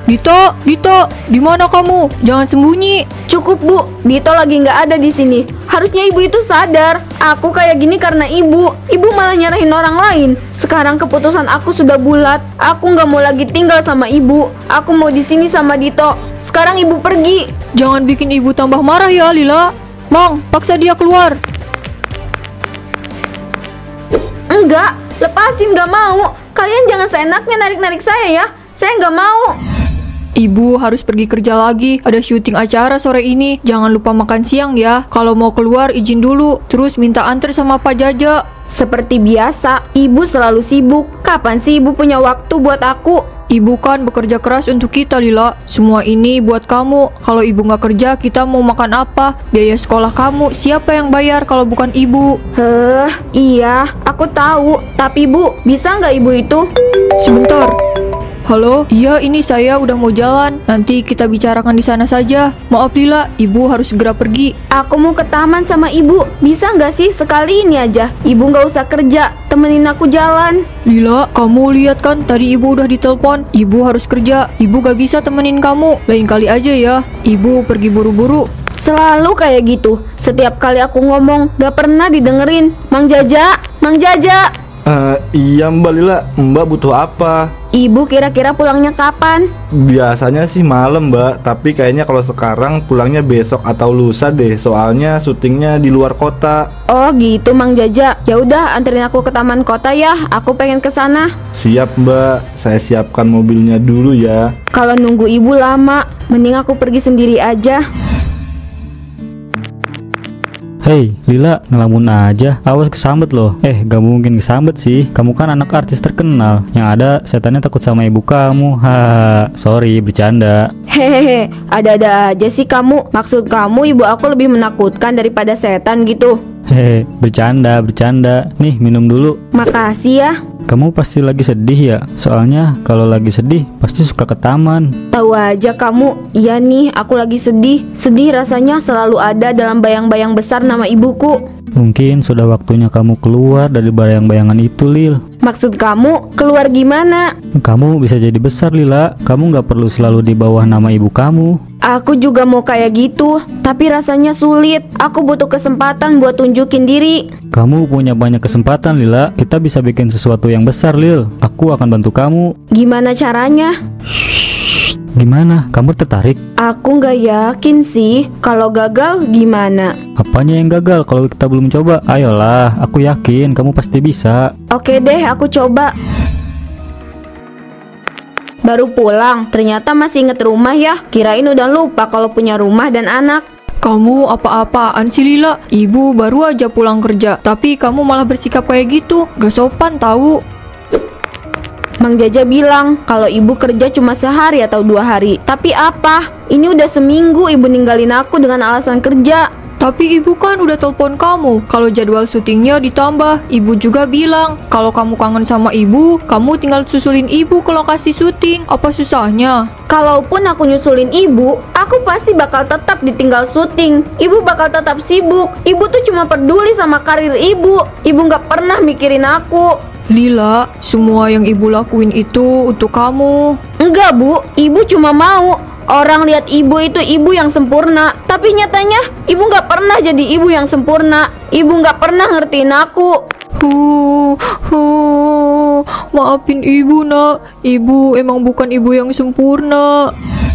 Dito, Dito, di mana kamu? Jangan sembunyi. Cukup Bu, Dito lagi nggak ada di sini. Harusnya ibu itu sadar. Aku kayak gini karena ibu. Ibu malah nyerahin orang lain. Sekarang keputusan aku sudah bulat. Aku nggak mau lagi tinggal sama ibu. Aku mau di sini sama Dito. Sekarang ibu pergi. Jangan bikin ibu tambah marah ya, Lila. Mang, paksa dia keluar. Enggak, lepasin, nggak mau. Kalian jangan seenaknya narik-narik saya ya. Saya nggak mau. Ibu harus pergi kerja lagi. Ada syuting acara sore ini. Jangan lupa makan siang ya. Kalau mau keluar izin dulu. Terus minta antar sama Pak Jaja. Seperti biasa, ibu selalu sibuk. Kapan sih ibu punya waktu buat aku? Ibu kan bekerja keras untuk kita, Lila. Semua ini buat kamu. Kalau ibu nggak kerja, kita mau makan apa? Biaya sekolah kamu, siapa yang bayar kalau bukan ibu? Iya, aku tahu. Tapi Bu, bisa nggak ibu itu? Sebentar. Halo, iya ini saya udah mau jalan. Nanti kita bicarakan di sana saja. Maaf Lila, ibu harus segera pergi. Aku mau ke taman sama ibu. Bisa nggak sih sekali ini aja? Ibu nggak usah kerja, temenin aku jalan. Lila, kamu lihat kan tadi ibu udah ditelepon. Ibu harus kerja. Ibu gak bisa temenin kamu. Lain kali aja ya. Ibu pergi buru-buru. Selalu kayak gitu. Setiap kali aku ngomong, gak pernah didengerin. Mang Jaja, Mang Jaja. Iya Mbak Lila, Mbak butuh apa? Ibu kira-kira pulangnya kapan? Biasanya sih malam Mbak, tapi kayaknya kalau sekarang pulangnya besok atau lusa deh. Soalnya syutingnya di luar kota. Oh gitu Mang Jaja. Ya udah anterin aku ke taman kota ya. Aku pengen ke sana. Siap Mbak, saya siapkan mobilnya dulu ya. Kalau nunggu ibu lama, mending aku pergi sendiri aja. Hei, Lila, ngelamun aja. Awas kesambet loh. Gak mungkin kesambet sih. Kamu kan anak artis terkenal. Yang ada setannya takut sama ibu kamu. Sorry, bercanda. Hehehe, ada-ada aja sih kamu. Maksud kamu ibu aku lebih menakutkan daripada setan gitu? Hehe, bercanda. Nih, minum dulu. Makasih ya. Kamu pasti lagi sedih ya? Soalnya kalau lagi sedih pasti suka ke taman. Tahu aja kamu. Iya nih, aku lagi sedih. Sedih rasanya selalu ada dalam bayang-bayang besar nama ibuku. Mungkin sudah waktunya kamu keluar dari bayang-bayangan itu, Lil. Maksud kamu keluar gimana? Kamu bisa jadi besar, Lila. Kamu gak perlu selalu di bawah nama ibu kamu. Aku juga mau kayak gitu, tapi rasanya sulit. Aku butuh kesempatan buat tunjukin diri. Kamu punya banyak kesempatan, Lila. Kita bisa bikin sesuatu yang besar, Lil. Aku akan bantu kamu. Gimana caranya? Gimana? Kamu tertarik? Aku nggak yakin sih. Kalau gagal gimana? Apanya yang gagal kalau kita belum coba? Ayolah, aku yakin kamu pasti bisa. Oke deh, aku coba. Baru pulang, ternyata masih inget rumah ya. Kirain udah lupa kalau punya rumah dan anak. Kamu apa-apaan sih Lila? Ibu baru aja pulang kerja, tapi kamu malah bersikap kayak gitu. Gak sopan tahu. Mang Jaja bilang kalau ibu kerja cuma sehari atau 2 hari. Tapi apa? Ini udah seminggu ibu ninggalin aku dengan alasan kerja. Tapi ibu kan udah telepon kamu. Kalau jadwal syutingnya ditambah. Ibu juga bilang kalau kamu kangen sama ibu, kamu tinggal susulin ibu ke lokasi syuting. Apa susahnya? Kalaupun aku nyusulin ibu, aku pasti bakal tetap ditinggal syuting. Ibu bakal tetap sibuk. Ibu tuh cuma peduli sama karir ibu. Ibu gak pernah mikirin aku. Lila, semua yang ibu lakuin itu untuk kamu. Enggak Bu, ibu cuma mau orang lihat ibu itu ibu yang sempurna. Tapi nyatanya ibu gak pernah jadi ibu yang sempurna. Ibu gak pernah ngertiin aku. Maafin ibu nak. Ibu emang bukan ibu yang sempurna.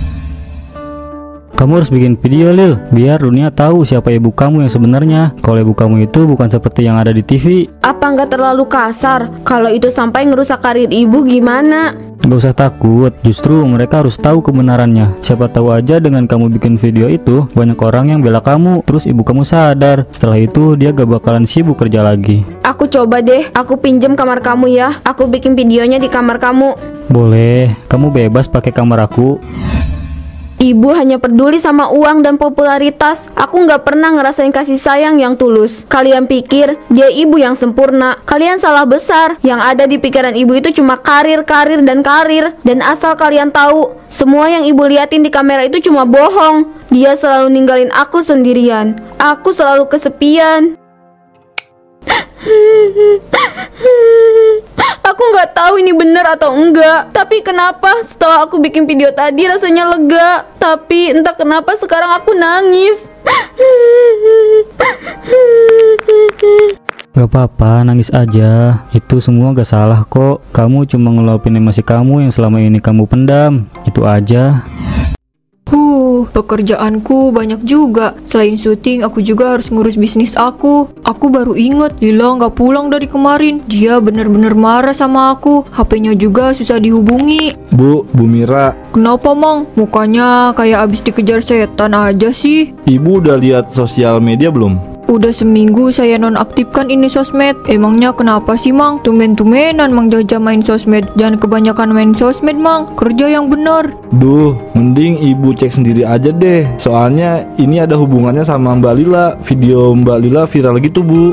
Kamu harus bikin video, Lil, biar dunia tahu siapa ibu kamu yang sebenarnya. Kalau ibu kamu itu bukan seperti yang ada di TV. Apa nggak terlalu kasar? Kalau itu sampai ngerusak karir ibu gimana? Gak usah takut, justru mereka harus tahu kebenarannya. Siapa tahu aja dengan kamu bikin video itu, banyak orang yang bela kamu, terus ibu kamu sadar. Setelah itu dia gak bakalan sibuk kerja lagi. Aku coba deh, aku pinjem kamar kamu ya. Aku bikin videonya di kamar kamu. Boleh, kamu bebas pakai kamar aku. Ibu hanya peduli sama uang dan popularitas. Aku nggak pernah ngerasain kasih sayang yang tulus. Kalian pikir dia ibu yang sempurna? Kalian salah besar. Yang ada di pikiran ibu itu cuma karir, karir, dan karir. Dan asal kalian tahu, semua yang ibu liatin di kamera itu cuma bohong. Dia selalu ninggalin aku sendirian. Aku selalu kesepian. Aku nggak tahu ini benar atau enggak. Tapi kenapa setelah aku bikin video tadi rasanya lega. Tapi entah kenapa sekarang aku nangis. Gak apa-apa, nangis aja. Itu semua gak salah kok. Kamu cuma ngeluapin emosi kamu yang selama ini kamu pendam. Itu aja. Pekerjaanku banyak juga. Selain syuting, aku juga harus ngurus bisnis aku. Aku baru inget Lila nggak pulang dari kemarin. Dia bener-bener marah sama aku. HP-nya juga susah dihubungi. Bu Mira, Kenapa, Mang? Mukanya kayak abis dikejar setan aja sih. Ibu udah lihat sosial media belum? Udah seminggu saya nonaktifkan ini sosmed. Emangnya kenapa sih, Mang? Tumben-tumbenan Mang Jaja main sosmed. Jangan kebanyakan main sosmed, Mang. Kerja yang bener. Duh, mending ibu cek sendiri aja deh. Soalnya ini ada hubungannya sama Mbak Lila. Video Mbak Lila viral gitu, Bu.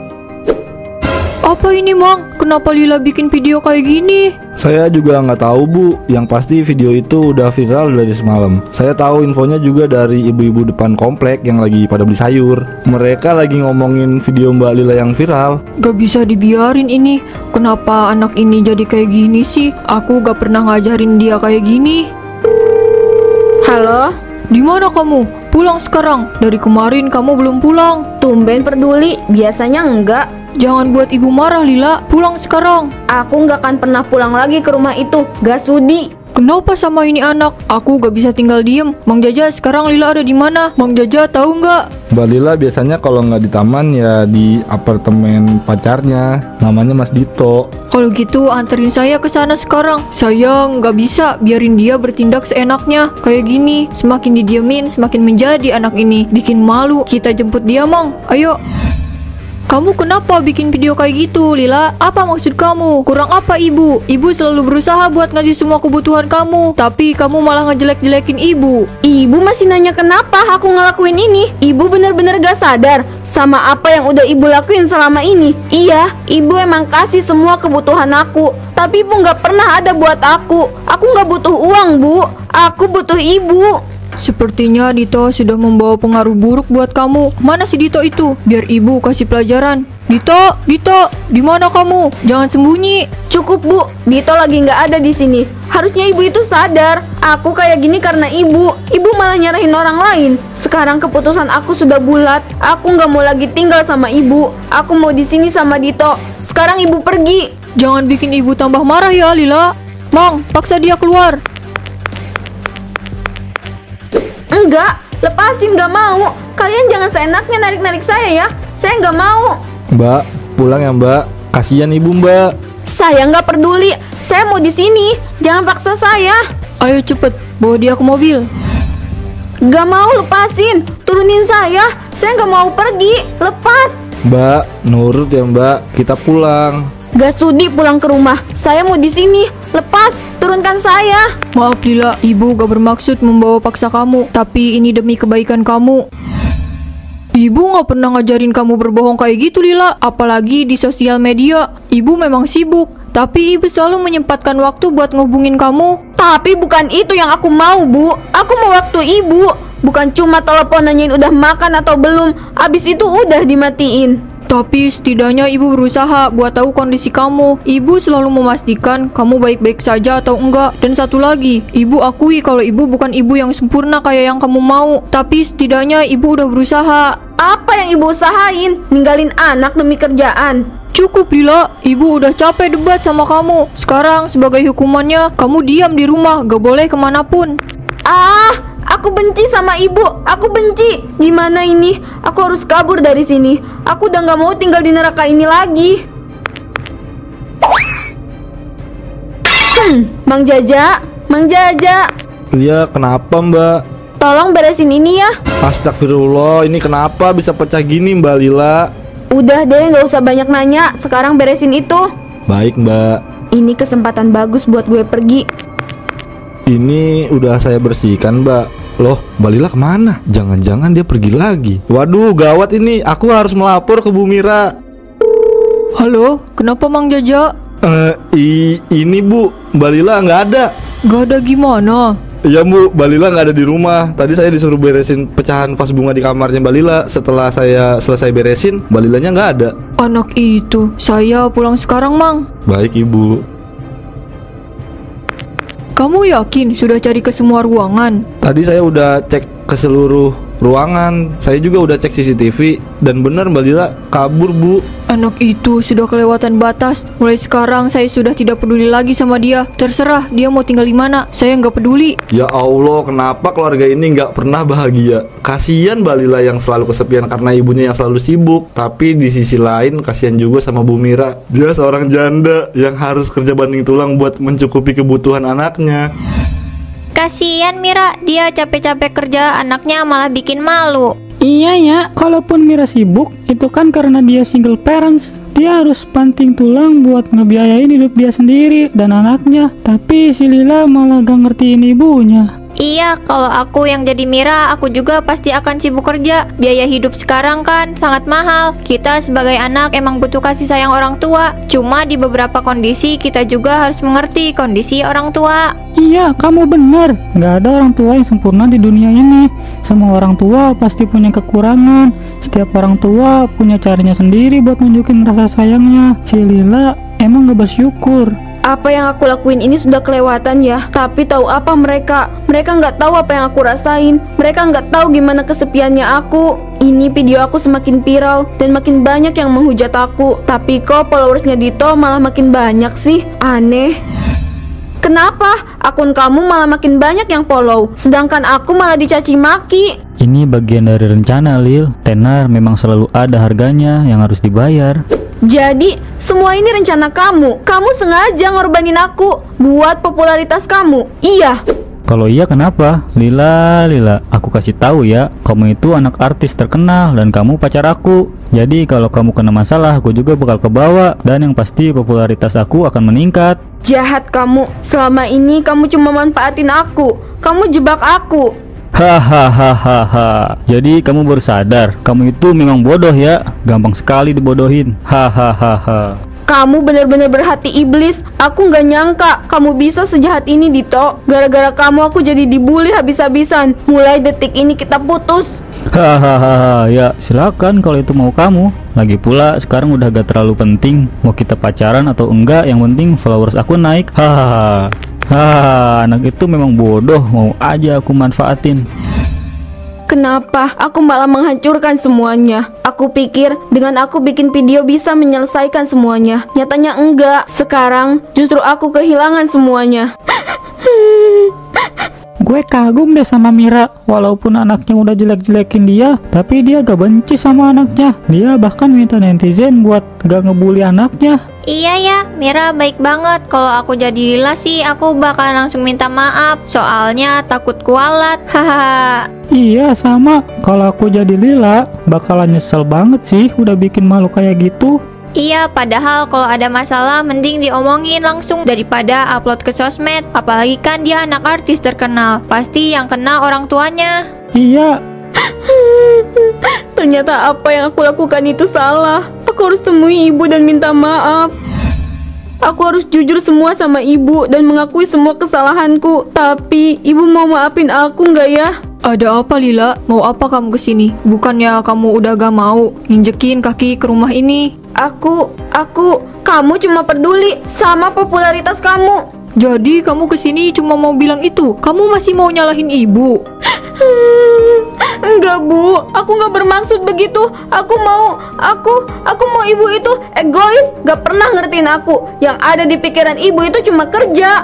Apa ini, Mang? Kenapa Lila bikin video kayak gini? Saya juga nggak tahu, Bu. Yang pasti video itu udah viral dari semalam. Saya tahu infonya juga dari ibu-ibu depan komplek yang lagi pada beli sayur. Mereka lagi ngomongin video Mbak Lila yang viral. Gak bisa dibiarin ini. Kenapa anak ini jadi kayak gini sih? Aku gak pernah ngajarin dia kayak gini. Halo? Di mana kamu? Pulang sekarang. Dari kemarin kamu belum pulang. Tumben peduli, biasanya enggak. Jangan buat ibu marah, Lila. Pulang sekarang. Aku nggak akan pernah pulang lagi ke rumah itu. Gak sudi. Kenapa sama ini anak? Aku gak bisa tinggal diem. Mang Jaja, sekarang Lila ada di mana? Mang Jaja tahu nggak? Mbak Lila biasanya kalau nggak di taman ya di apartemen pacarnya. Namanya Mas Dito. Kalau gitu anterin saya ke sana sekarang. Saya nggak bisa biarin dia bertindak seenaknya kayak gini. Semakin didiemin, semakin menjadi anak ini. Bikin malu. Kita jemput dia, Mang. Ayo. Kamu kenapa bikin video kayak gitu, Lila? Apa maksud kamu? Kurang apa ibu? Ibu selalu berusaha buat ngasih semua kebutuhan kamu, tapi kamu malah ngejelek-jelekin ibu. Ibu masih nanya kenapa aku ngelakuin ini? Ibu bener-bener gak sadar sama apa yang udah ibu lakuin selama ini. Iya, ibu emang kasih semua kebutuhan aku, tapi ibu gak pernah ada buat aku. Aku gak butuh uang, Bu. Aku butuh ibu. Sepertinya Dito sudah membawa pengaruh buruk buat kamu. Mana si Dito itu? Biar ibu kasih pelajaran. Dito, di mana kamu? Jangan sembunyi. Cukup, Bu. Dito lagi nggak ada di sini. Harusnya ibu itu sadar. Aku kayak gini karena ibu. Ibu malah nyarahin orang lain. Sekarang keputusan aku sudah bulat. Aku nggak mau lagi tinggal sama ibu. Aku mau di sini sama Dito. Sekarang ibu pergi. Jangan bikin ibu tambah marah ya, Lila. Mang, paksa dia keluar. Enggak, lepasin, gak mau. Kalian jangan seenaknya narik-narik saya ya. Saya gak mau. Mbak, pulang ya Mbak. Kasihan ibu Mbak. Saya nggak peduli. Saya mau di sini. Jangan paksa saya. Ayo cepet, bawa dia ke mobil. Gak mau, lepasin. Turunin saya. Saya nggak mau pergi. Lepas. Mbak, nurut ya Mbak. Kita pulang. Gak sudi pulang ke rumah. Saya mau di sini. Lepas. Turunkan saya. Maaf Lila, ibu gak bermaksud membawa paksa kamu, tapi ini demi kebaikan kamu. Ibu gak pernah ngajarin kamu berbohong kayak gitu, Lila. Apalagi di sosial media. Ibu memang sibuk, tapi ibu selalu menyempatkan waktu buat ngehubungin kamu. Tapi bukan itu yang aku mau, Bu. Aku mau waktu ibu. Bukan cuma telepon nanyain udah makan atau belum. Abis itu udah dimatiin. Tapi setidaknya ibu berusaha buat tahu kondisi kamu. Ibu selalu memastikan kamu baik-baik saja atau enggak. Dan satu lagi, ibu akui kalau ibu bukan ibu yang sempurna kayak yang kamu mau. Tapi setidaknya ibu udah berusaha. Apa yang ibu usahain? Ninggalin anak demi kerjaan. Cukup Lila, ibu udah capek debat sama kamu. Sekarang sebagai hukumannya, kamu diam di rumah, gak boleh kemanapun. Aku benci sama ibu. Aku benci. Gimana ini? Aku harus kabur dari sini. Aku udah gak mau tinggal di neraka ini lagi. Mang Jaja. Iya, kenapa Mbak? Tolong beresin ini ya. Astagfirullah, ini kenapa bisa pecah gini Mbak Lila? Udah deh, gak usah banyak nanya. Sekarang beresin itu. Baik Mbak. Ini kesempatan bagus buat gue pergi. Ini udah saya bersihkan Mbak. Loh, Mbak Lila kemana? Jangan-jangan dia pergi lagi. Waduh, gawat ini. Aku harus melapor ke Bu Mira. Halo, kenapa Mang Jaja? Ini Bu, Mbak Lila nggak ada. Gak ada gimana? Iya Bu, Mbak Lila nggak ada di rumah. Tadi saya disuruh beresin pecahan vas bunga di kamarnya Mbak Lila. Setelah saya selesai beresin, Mbak Lilanya nggak ada. Anak itu, saya pulang sekarang, Mang. Baik Ibu. Kamu yakin sudah cari ke semua ruangan? Tadi saya udah cek ke seluruh ruangan. Saya juga udah cek CCTV dan benar Mbak Lila kabur Bu. Anak itu sudah kelewatan batas. Mulai sekarang saya sudah tidak peduli lagi sama dia. Terserah dia mau tinggal di mana, saya nggak peduli. Ya Allah, kenapa keluarga ini nggak pernah bahagia? Kasihan Mbak Lila yang selalu kesepian karena ibunya yang selalu sibuk. Tapi di sisi lain kasihan juga sama Bu Mira. Dia seorang janda yang harus kerja banting tulang buat mencukupi kebutuhan anaknya. Kasian Mira, dia capek-capek kerja, anaknya malah bikin malu. Iya ya, kalaupun Mira sibuk, itu kan karena dia single parents. Dia harus banting tulang buat ngebiayain hidup dia sendiri dan anaknya. Tapi si Lila malah gak ngertiin ibunya. Iya, kalau aku yang jadi Mira, aku juga pasti akan sibuk kerja. Biaya hidup sekarang kan sangat mahal. Kita sebagai anak emang butuh kasih sayang orang tua. Cuma di beberapa kondisi kita juga harus mengerti kondisi orang tua. Iya, kamu benar. Gak ada orang tua yang sempurna di dunia ini. Semua orang tua pasti punya kekurangan. Setiap orang tua punya caranya sendiri buat nunjukin rasa sayangnya. Si Lila emang gak bersyukur. Apa yang aku lakuin ini sudah kelewatan ya. Tapi tahu apa mereka? Mereka nggak tahu apa yang aku rasain. Mereka nggak tahu gimana kesepiannya aku. Ini video aku semakin viral dan makin banyak yang menghujat aku. Tapi kok followersnya Dito malah makin banyak sih? Aneh. Kenapa akun kamu malah makin banyak yang follow, sedangkan aku malah dicaci maki? Ini bagian dari rencana, Lil. Tenar memang selalu ada harganya yang harus dibayar. Jadi, semua ini rencana kamu. Kamu sengaja ngorbanin aku buat popularitas kamu. Iya. Kalau iya kenapa? Lila, aku kasih tahu ya, kamu itu anak artis terkenal dan kamu pacar aku. Jadi kalau kamu kena masalah, aku juga bakal kebawa dan yang pasti popularitas aku akan meningkat. Jahat kamu. Selama ini kamu cuma manfaatin aku. Kamu jebak aku. Hahaha. Jadi kamu baru sadar, kamu itu memang bodoh ya. Gampang sekali dibodohin. Hahaha. Kamu benar-benar berhati iblis. Aku nggak nyangka kamu bisa sejahat ini, Dito. Gara-gara kamu aku jadi dibully habis-habisan. Mulai detik ini kita putus. Hahaha. Ya silakan kalau itu mau kamu. Lagi pula sekarang udah gak terlalu penting mau kita pacaran atau enggak. Yang penting followers aku naik. Hahaha. Anak itu memang bodoh, mau aja aku manfaatin. Kenapa aku malah menghancurkan semuanya? Aku pikir dengan aku bikin video bisa menyelesaikan semuanya. Nyatanya enggak. Sekarang justru aku kehilangan semuanya. Gue kagum deh sama Mira. Walaupun anaknya udah jelek-jelekin dia, tapi dia gak benci sama anaknya. Dia bahkan minta netizen buat gak ngebully anaknya. Iya ya, Mira baik banget. Kalau aku jadi Lila sih, aku bakal langsung minta maaf. Soalnya takut kualat. Hahaha. Iya sama. Kalau aku jadi Lila, bakalan nyesel banget sih udah bikin malu kayak gitu. Iya, padahal kalau ada masalah mending diomongin langsung daripada upload ke sosmed. Apalagi kan dia anak artis terkenal. Pasti yang kena orang tuanya. Iya. Ternyata apa yang aku lakukan itu salah. Aku harus temui ibu dan minta maaf. Aku harus jujur semua sama ibu dan mengakui semua kesalahanku. Tapi ibu mau maafin aku nggak ya? Ada apa Lila? Mau apa kamu kesini? Bukannya kamu udah gak mau nginjekin kaki ke rumah ini? Kamu cuma peduli sama popularitas kamu. Jadi kamu kesini cuma mau bilang itu? Kamu masih mau nyalahin ibu? Enggak Bu, aku nggak bermaksud begitu. Aku mau ibu itu egois, gak pernah ngertiin aku. Yang ada di pikiran ibu itu cuma kerja.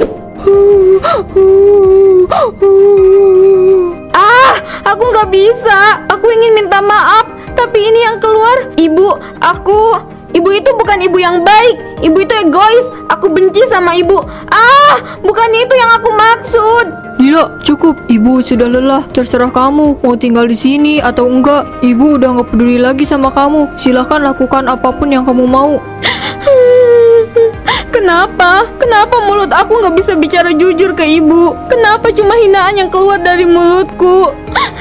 Aku nggak bisa. Aku ingin minta maaf, tapi ini yang keluar. Ibu itu bukan ibu yang baik. Ibu itu egois. Aku benci sama ibu. Bukan itu yang aku maksud. Lila, cukup. Ibu sudah lelah. Terserah kamu mau tinggal di sini atau enggak. Ibu udah nggak peduli lagi sama kamu. Silahkan lakukan apapun yang kamu mau. Kenapa mulut aku nggak bisa bicara jujur ke ibu? Kenapa cuma hinaan yang keluar dari mulutku?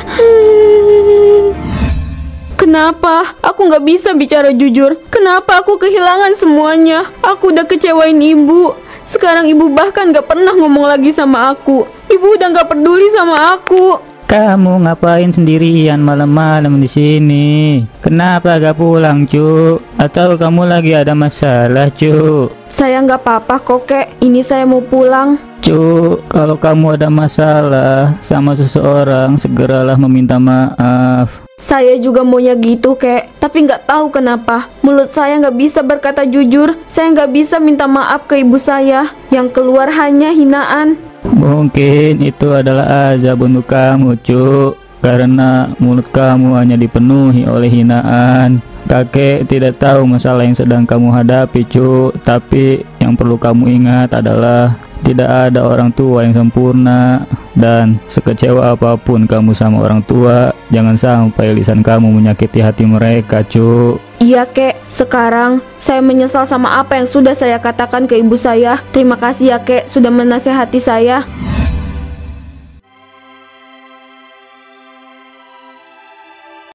Kenapa aku nggak bisa bicara jujur? Kenapa aku kehilangan semuanya? Aku udah kecewain ibu. Sekarang ibu bahkan gak pernah ngomong lagi sama aku. Ibu udah gak peduli sama aku. Kamu ngapain sendirian malam-malam di sini? Kenapa gak pulang, Cuk? Atau kamu lagi ada masalah, Cuk? Saya gak apa-apa kok, Kek. Ini saya mau pulang. Cuk, kalau kamu ada masalah sama seseorang, segeralah meminta maaf. Saya juga maunya gitu, Kek. Tapi nggak tahu kenapa mulut saya nggak bisa berkata jujur. Saya nggak bisa minta maaf ke ibu saya. Yang keluar hanya hinaan. Mungkin itu adalah azab untuk kamu, Cuk, karena mulut kamu hanya dipenuhi oleh hinaan. Kakek tidak tahu masalah yang sedang kamu hadapi, Cuk, tapi yang perlu kamu ingat adalah tidak ada orang tua yang sempurna. Dan sekecewa apapun kamu sama orang tua, jangan sampai lisan kamu menyakiti hati mereka, Cuk. Iya, Kek. Sekarang saya menyesal sama apa yang sudah saya katakan ke ibu saya. Terima kasih ya, Kek, sudah menasehati saya.